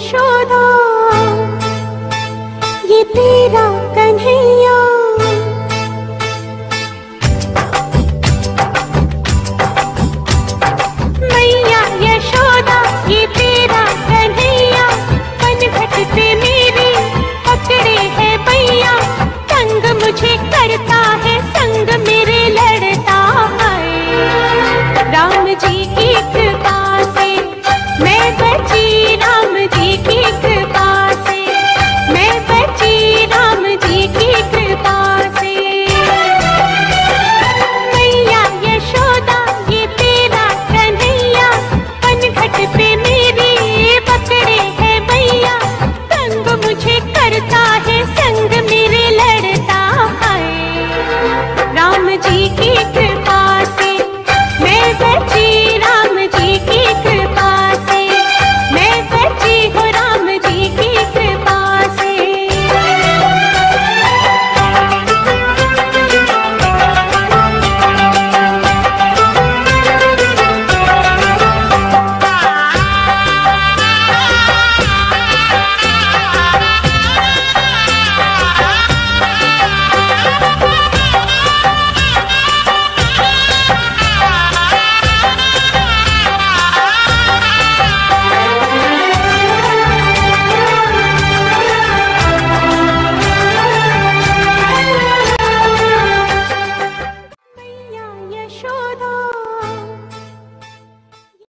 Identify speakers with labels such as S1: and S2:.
S1: यशोदा, ये तेरा कन्हैया। मैया यशोदा, ये तेरा कन्हैया, पनघट पे मेरे पकड़े है भैया। तंग मुझे करता है, संग मेरे लड़ता है। राम जी की कृपा से मैं बची, राम जी की कृपा